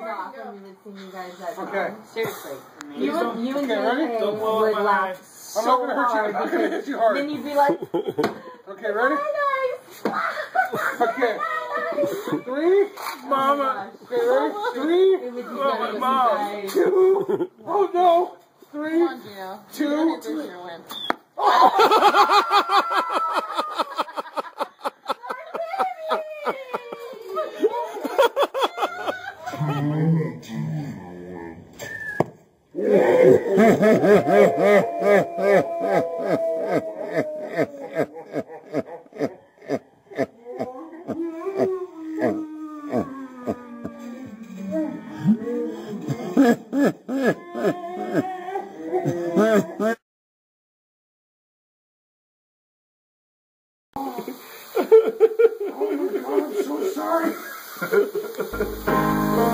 off when we would sing you guys that song. Okay. Seriously. You and okay, JK would laugh so I'm not gonna hurt hard you. I'm not gonna hit you hard. Then you'd be like, okay, ready? Okay. 3, Mama. Okay, ready? 3, it would be Mom. 2. Oh no. 3, Come on, Gino. 2. You don't need this year win. Oh my God, I'm so sorry.